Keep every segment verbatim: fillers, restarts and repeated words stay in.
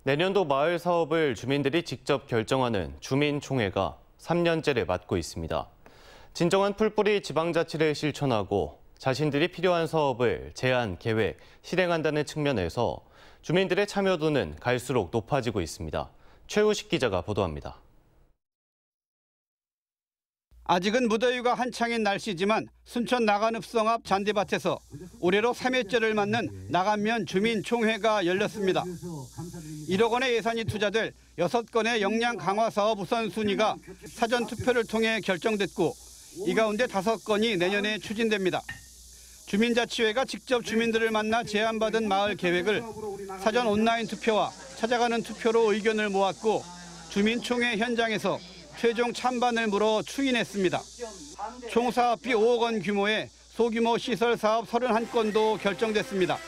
내년도 마을 사업을 주민들이 직접 결정하는 주민총회가 삼 년째를 맞고 있습니다. 진정한 풀뿌리 지방자치를 실천하고 자신들이 필요한 사업을 제안, 계획, 실행한다는 측면에서 주민들의 참여도는 갈수록 높아지고 있습니다. 최우식 기자가 보도합니다. 아직은 무더위가 한창인 날씨지만 순천 나간읍성 앞 잔디밭에서 올해로 삼 회째를 맞는 나간면 주민총회가 열렸습니다. 일억 원의 예산이 투자될 여섯 건의 역량 강화 사업 우선순위가 사전 투표를 통해 결정됐고 이 가운데 다섯 건이 내년에 추진됩니다. 주민자치회가 직접 주민들을 만나 제안받은 마을 계획을 사전 온라인 투표와 찾아가는 투표로 의견을 모았고 주민총회 현장에서 최종 찬반을 물어 추인했습니다. 총 사업비 오억 원 규모의 소규모 시설 사업 삼십일 건도 결정됐습니다.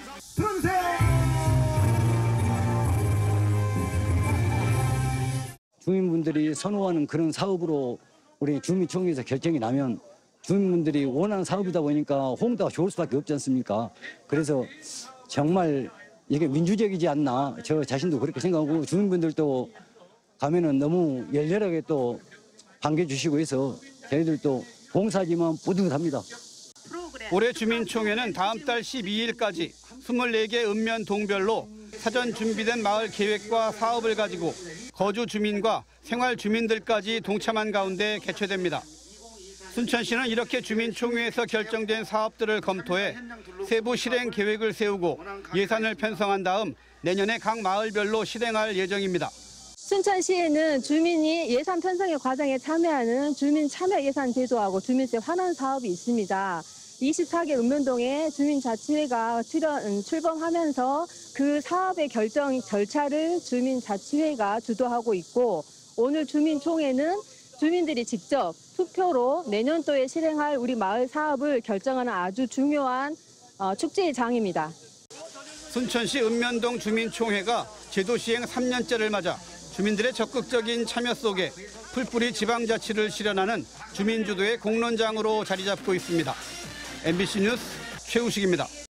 주민분들이 선호하는 그런 사업으로 우리 주민총회에서 결정이 나면 주민분들이 원하는 사업이다 보니까 호응도가 좋을 수밖에 없지 않습니까? 그래서 정말 이게 민주적이지 않나 저 자신도 그렇게 생각하고 주민분들도 가면은 너무 열렬하게 또 반겨주시고 해서 저희들도 봉사지만 뿌듯합니다. 올해 주민총회는 다음 달 십이 일까지 이십사 개 읍면 동별로 사전 준비된 마을 계획과 사업을 가지고 거주 주민과 생활 주민들까지 동참한 가운데 개최됩니다. 순천시는 이렇게 주민총회에서 결정된 사업들을 검토해 세부 실행 계획을 세우고 예산을 편성한 다음 내년에 각 마을별로 실행할 예정입니다. 순천시에는 주민이 예산 편성의 과정에 참여하는 주민 참여 예산 제도하고 주민세 환원 사업이 있습니다. 이십사 개 읍면동에 주민자치회가 출연, 출범하면서 그 사업의 결정 절차를 주민자치회가 주도하고 있고 오늘 주민총회는 주민들이 직접 투표로 내년도에 실행할 우리 마을 사업을 결정하는 아주 중요한 축제의 장입니다. 순천시 읍면동 주민총회가 제도 시행 삼 년째를 맞아 주민들의 적극적인 참여 속에 풀뿌리 지방자치를 실현하는 주민주도의 공론장으로 자리 잡고 있습니다. 엠비씨 뉴스 최우식입니다.